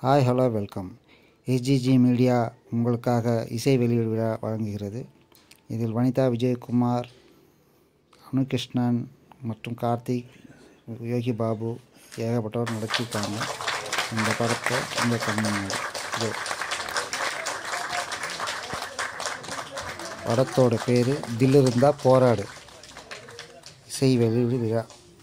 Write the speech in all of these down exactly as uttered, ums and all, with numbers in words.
Hi hello welcome. SGG media உங்களுக்காக இசை வெளியீடு விழா வழங்குகிறது. இதில் வனிதா விஜயகுமார், அனுகிருஷ்ணன் மற்றும் கார்த்திக், யோகி பாபு ஏகப்பட்டவர் நடிச்சிருக்காங்க. இந்த படத்தை இந்த கண்ணு படத்தோட பேர் தில் இருந்தா போராடு. இசை வெளியீடு விழா.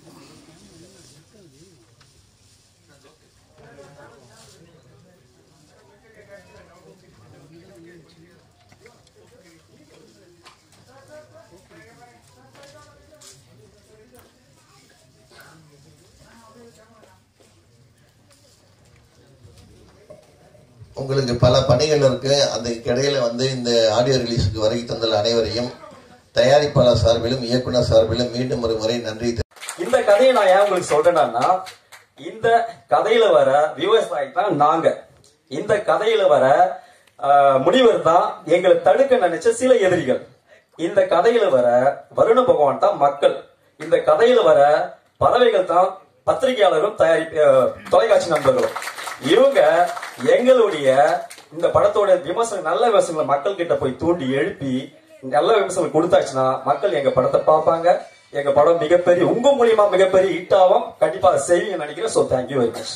உங்களுக்கு பல பணிகள் இருக்கு. அந்த இடையில வந்து இந்த ஆடியோ ரிலீஸுக்கு வருகை தந்துள்ள அனைவரையும் தயாரிப்பாளர் சார்பிலும் இயக்குனர் சார்பிலும் மீண்டும் ஒரு முறை நன்றி. இந்த கதையை நான் ஏன் உங்களுக்கு சொல்றேன்னா, இந்த கதையில வர விவசாயி தான் நாங்க. இந்த கதையில வர முனிவர் தான் எங்களை தடுக்க நினைச்ச சில எதிரிகள். இந்த கதையில வர வருண பகவான் தான் மக்கள். இந்த கதையில வர பறவைகள் தான் பத்திரிகையாளரும் தயாரி தொலைக்காட்சி நண்பர்களும். இவங்க எங்களுடைய இந்த படத்தோட விமர்சனம், நல்ல விமர்சனங்களை மக்கள் கிட்ட போய் தூண்டி எழுப்பி நல்ல விமர்சனம் கொடுத்தாச்சுன்னா மக்கள் எங்க படத்தை பார்ப்பாங்க. எங்க படம் மிகப்பெரிய உங்க மூலியமா மிகப்பெரிய ஹிட் ஆகும். கண்டிப்பா செய்வீங்க நினைக்கிறேன். So thank you very much.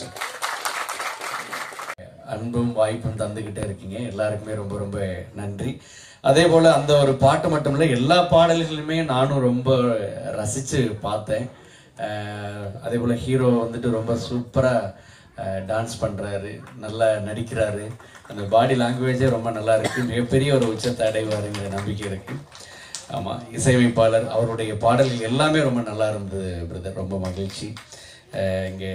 அன்பும் வாய்ப்பும் தந்துகிட்டே இருக்கீங்க. எல்லாருக்குமே ரொம்ப ரொம்ப நன்றி. அதே போல அந்த ஒரு பாட்டு மட்டும் இல்லை, எல்லா பாடல்களுமே நானும் ரொம்ப ரசிச்சு பார்த்தேன். அதே போல ஹீரோ வந்துட்டு ரொம்ப சூப்பரா டான்ஸ் பண்ணுறாரு, நல்லா நடிக்கிறாரு. அந்த பாடி லாங்குவேஜே ரொம்ப நல்லா இருக்குது. மிகப்பெரிய ஒரு உச்சத்தை அடைவாருங்கிற நம்பிக்கை இருக்குது. ஆமாம், இசையமைப்பாளர் அவருடைய பாடல்கள் எல்லாமே ரொம்ப நல்லா இருந்தது பிரதர். ரொம்ப மகிழ்ச்சி. இங்கே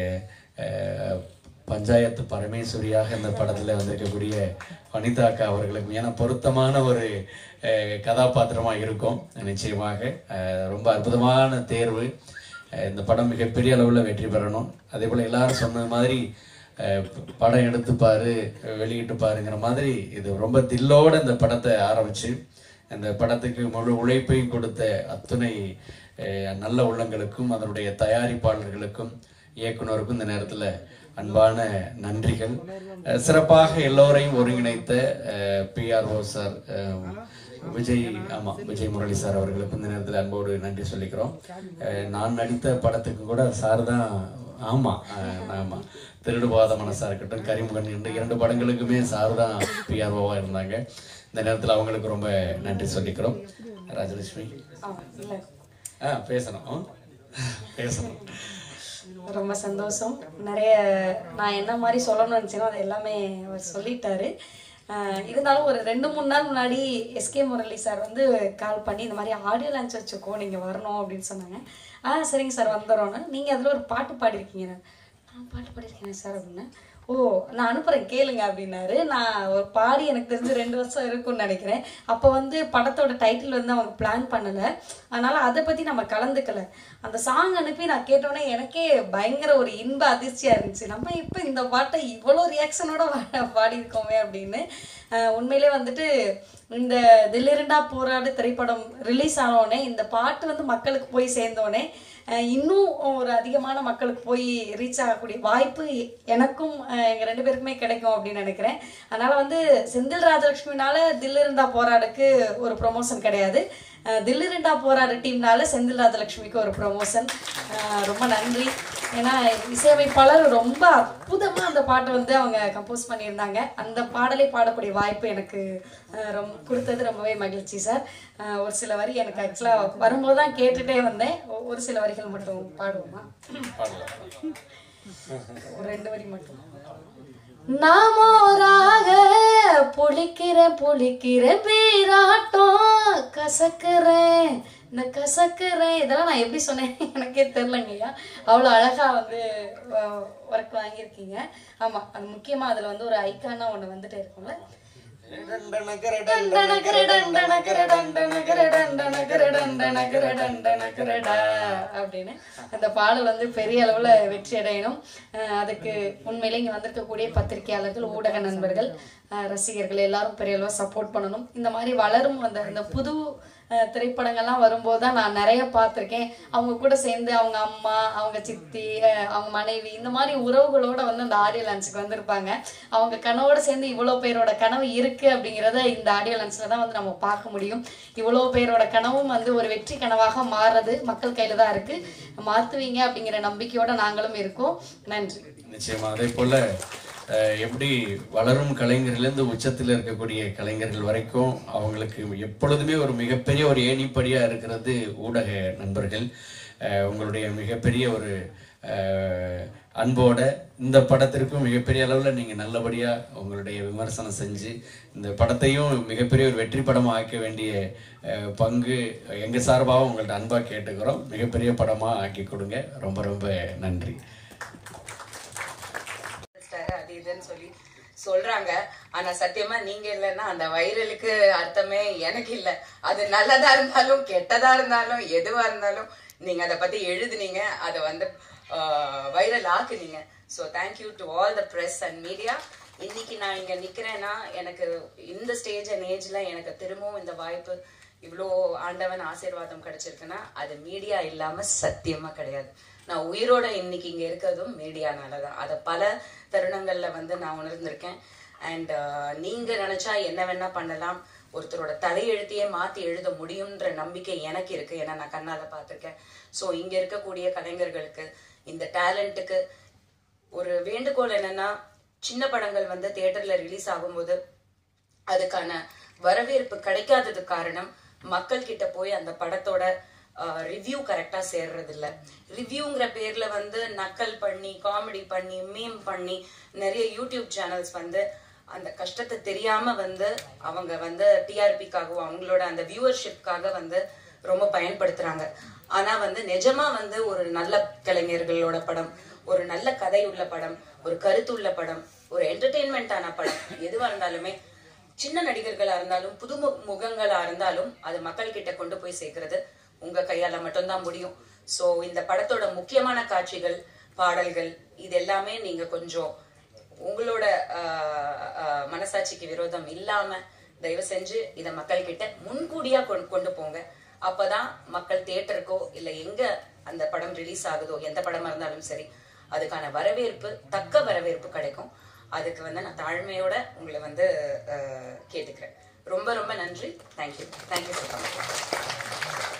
பஞ்சாயத்து பரமேஸ்வரியாக இந்த படத்தில் வந்திருக்கக்கூடிய வனிதா அக்கா அவர்களுக்கு ஏன்னா பொருத்தமான ஒரு கதாபாத்திரமாக இருக்கும். நிச்சயமாக ரொம்ப அற்புதமான தேர்வு. இந்த படம் மிகப்பெரிய அளவில் வெற்றி பெறணும். அதே போல் எல்லாரும் சொன்ன மாதிரி படம் எடுத்துப்பாரு வெளியிட்டு பாருங்கிற மாதிரி இது ரொம்ப தில்லோடு இந்த படத்தை ஆரம்பித்து இந்த படத்துக்கு முழு உழைப்பையும் கொடுத்த அத்துணை நல்ல உள்ளங்களுக்கும் அதனுடைய தயாரிப்பாளர்களுக்கும் இயக்குனருக்கும் இந்த நேரத்தில் அன்பான நன்றிகள். சிறப்பாக எல்லோரையும் ஒருங்கிணைத்த பிஆர்ஓ சார் விஜய், ஆமாம் விஜய் முரளி சார் அவர்களுக்கு இந்த நேரத்தில் அன்போடு நன்றி சொல்லிக்கிறோம். நான் நடித்த படத்துக்கு கூட சார் தான், ஆமாம் ஆமாம் திருடுபாத மனசாக இருக்கட்டும், கரிமுகன் என்று இரண்டு படங்களுக்குமே சார் தான் பிஆர்ஓவாக இருந்தாங்க. இந்த நேரத்தில் அவங்களுக்கு ரொம்ப நன்றி சொல்லிக்கிறோம். ராஜலட்சுமி ஆ பேசணும் பேசணும் ரொம்ப சந்தோஷம். நிறைய நான் என்ன மாதிரி சொல்லணும்னு நினச்சேனோ அது எல்லாமே அவர் சொல்லிட்டாரு. இருந்தாலும் ஒரு ரெண்டு மூணு நாள் முன்னாடி எஸ்கே முரளி சார் வந்து கால் பண்ணி இந்த மாதிரி ஆடியோ லான்ச் வச்சுக்கோ, நீங்கள் வரணும் அப்படின்னு சொன்னாங்க. ஆ சரிங்க சார் வந்துடுறோன்னு. நீங்கள் அதில் ஒரு பாட்டு பாடிருக்கீங்க. நான் பாட்டு பாடியிருக்கேன் சார் அப்படின்னு. ஓ நான் அனுப்புகிறேன் கேளுங்க அப்படின்னாரு. நான் ஒரு பாடி எனக்கு தெரிஞ்சு ரெண்டு வருஷம் இருக்கும்னு நினைக்கிறேன். அப்போ வந்து படத்தோட டைட்டில் வந்து அவங்க பிளான் பண்ணலை. அதனால் அதை பற்றி நம்ம கலந்துக்கலை. அந்த சாங் அனுப்பி நான் கேட்டோன்னே எனக்கே பயங்கர ஒரு இன்ப அதிர்ச்சியாக இருந்துச்சு. நம்ம இப்போ இந்த பாட்டை இவ்வளோ ரியாக்ஷனோட பாடியிருக்கோமே அப்படின்னு. உண்மையிலே வந்துட்டு இந்த தில்லிருண்டா போராடு திரைப்படம் ரிலீஸ் ஆனோடனே இந்த பாட்டு வந்து மக்களுக்கு போய் சேர்ந்தோடனே இன்னும் ஒரு அதிகமான மக்களுக்கு போய் ரீச் ஆகக்கூடிய வாய்ப்பு எனக்கும் எங்கள் ரெண்டு பேருக்குமே கிடைக்கும் அப்படின்னு நினைக்கிறேன். அதனால் வந்து செந்தில் ராஜலட்சுமினால தில்லிருண்டா போராடுக்கு ஒரு ப்ரொமோஷன் கிடையாது, தில்லிருண்டா போராடு டீம்னால செந்தில் ராஜலட்சுமிக்கு ஒரு ப்ரொமோஷன். ரொம்ப நன்றி. ஏன்னா இசையமைப்பாளர் ரொம்ப அற்புதமாக அந்த பாட்டை வந்து அவங்க கம்போஸ் பண்ணியிருந்தாங்க. அந்த பாடலை பாடக்கூடிய வாய்ப்பு எனக்கு ரொம்ப கொடுத்தது ரொம்பவே மகிழ்ச்சி சார். ஒரு சில வரி எனக்கு ஆக்சுவலாக வரும்போது தான் கேட்டுகிட்டே வந்தேன். ஒரு சில வரிகள் மட்டும் பாடுவோமா? ஒரு ரெண்டு வரி மட்டும். நாமோராக புளிக்கிறேன் புளிக்கிறேன் வீராட்டம் கசக்குறேன் இந்த கசக்குறேன் இதெல்லாம் நான் எப்படி சொன்னேன் எனக்கே தெரிலங்கய்யா. அவ்வளோ அழகாக வந்து ஒர்க் வாங்கியிருக்கீங்க. ஆமாம், அது முக்கியமாக அதில் வந்து ஒரு ஐக்கானா ஒன்று வந்துட்டே இருக்கும்ல, அப்படின்னு அந்த பாடல் வந்து பெரிய அளவுல வெற்றி அடையணும். அதுக்கு உண்மையிலே இங்க வந்திருக்கக்கூடிய பத்திரிகையாளர்கள், ஊடக நண்பர்கள், ரசிகர்கள் எல்லாரும் பெரிய அளவு சப்போர்ட் பண்ணணும். இந்த மாதிரி வளரும் அந்த இந்த புது திரைப்படங்கள்லாம் வரும்போது தான் நான் நிறைய பார்த்துருக்கேன். அவங்க கூட சேர்ந்து அவங்க அம்மா, அவங்க சித்தி, அவங்க மனைவி, இந்த மாதிரி உறவுகளோட வந்து அந்த ஆடியோ லான்ச்சுக்கு வந்திருப்பாங்க. அவங்க கனவோட சேர்ந்து இவ்வளோ பேரோட கனவு இருக்கு அப்படிங்கிறத இந்த ஆடியோ லான்ச்சில் தான் வந்து நம்ம பார்க்க முடியும். இவ்வளோ பேரோட கனவும் வந்து ஒரு வெற்றி கனவாக மாறுறது மக்கள் கையில தான் இருக்கு. மாற்றுவீங்க அப்படிங்கிற நம்பிக்கையோட நாங்களும் இருக்கோம். நன்றி. நிச்சயமா அதே போல எப்படி வளரும் கலைஞர்லேருந்து உச்சத்தில் இருக்கக்கூடிய கலைஞர்கள் வரைக்கும் அவங்களுக்கு எப்பொழுதுமே ஒரு மிகப்பெரிய ஒரு ஏணிப்படியாக இருக்கிறது ஊடக நண்பர்கள். உங்களுடைய மிகப்பெரிய ஒரு அன்போட இந்த படத்திற்கும் மிகப்பெரிய அளவில் நீங்கள் நல்லபடியாக உங்களுடைய விமர்சனம் செஞ்சு இந்த படத்தையும் மிகப்பெரிய ஒரு வெற்றி படமாக ஆக்க வேண்டிய பங்கு எங்கள் சார்பாக உங்கள்ட்ட அன்பாக கேட்டுக்கிறோம். மிகப்பெரிய படமாக ஆக்கி கொடுங்க. ரொம்ப ரொம்ப நன்றி. அது இதுன்னு சொல்லி சொல்றாங்க. ஆனா சத்தியமா நீங்க இல்லைன்னா அந்த வைரலுக்கு அர்த்தமே எனக்கு இல்லை. அது நல்லதா இருந்தாலும் கெட்டதா இருந்தாலும் எதுவா இருந்தாலும் நீங்க அதை பத்தி எழுதுனீங்க, அதை வந்து வைரல் ஆக்குனீங்க. So thank you to all the press and media. இன்னைக்கு நான் இங்க நிக்கிறேன்னா எனக்கு இந்த ஸ்டேஜ் அண்ட் ஏஜ்ல எனக்கு திரும்பவும் இந்த வாய்ப்பு இவ்வளோ ஆண்டவன் ஆசீர்வாதம் கிடைச்சிருக்குன்னா அது மீடியா இல்லாம சத்தியமா கிடையாது. நான் உயிரோட இன்னைக்கு இங்க இருக்கிறதும் மீடியானாலதான். அதை பல தருணங்கள்ல வந்து நான் உணர்ந்திருக்கேன். அண்ட் நீங்க நினைச்சா என்ன வேணா பண்ணலாம், ஒருத்தரோட தலையெழுத்தையே மாத்தி எழுத முடியும்ன்ற நம்பிக்கை எனக்கு இருக்கு. ஏன்னா நான் கண்ணால பார்த்திருக்கேன். ஸோ இங்க இருக்கக்கூடிய கலைஞர்களுக்கு, இந்த டேலண்ட்டுக்கு ஒரு வேண்டுகோள் என்னன்னா, சின்ன படங்கள் வந்து தியேட்டர்ல ரிலீஸ் ஆகும்போது அதுக்கான வரவேற்பு கிடைக்காததுக்கு காரணம் மக்கள் கிட்ட போய் அந்த படத்தோட ரிவ்யூ கரெக்டா சேர்றது இல்ல. ரிவ்யூங்கிற பேர்ல வந்து நக்கல் பண்ணி, காமெடி பண்ணி, மீம் பண்ணி நிறைய யூடியூப் சேனல்ஸ் வந்து அந்த கஷ்டத்தை தெரியாம வந்து அவங்க வந்து டிஆர்பிக்காகவும் அவங்களோட அந்த வியூவர்ஷிப்காக வந்து ரொம்ப பயன்படுத்துறாங்க. ஆனா வந்து நிஜமா வந்து ஒரு நல்ல கலைஞர்களோட படம், ஒரு நல்ல கதை உள்ள படம், ஒரு கருத்துள்ள படம், ஒரு என்டர்டெயின்மெண்டான படம் எதுவா இருந்தாலுமே, சின்ன நடிகர்களா இருந்தாலும் புது முகங்களா இருந்தாலும் அது மக்கள் கிட்ட கொண்டு போய் சேர்க்கறது உங்க கையால மட்டும்தான் முடியும். சோ இந்த படத்தோட முக்கியமான காட்சிகள், பாடல்கள், இது எல்லாமே நீங்க கொஞ்சம் உங்களோட மனசாட்சிக்கு விரோதம் இல்லாம தயவு செஞ்சு இத மக்கள் கிட்ட முன்கூடியா கொண்டு போங்க. அப்பதான் மக்கள் தியேட்டருக்கோ இல்ல எங்க அந்த படம் ரிலீஸ் ஆகுதோ, எந்த படமா இருந்தாலும் சரி, அதுக்கான வரவேற்பு, தக்க வரவேற்பு கிடைக்கும். அதுக்கு வந்து நான் தாழ்மையோட உங்களை வந்து கேட்டுக்கிறேன். ரொம்ப ரொம்ப நன்றி. தேங்க்யூ. Thank you so much.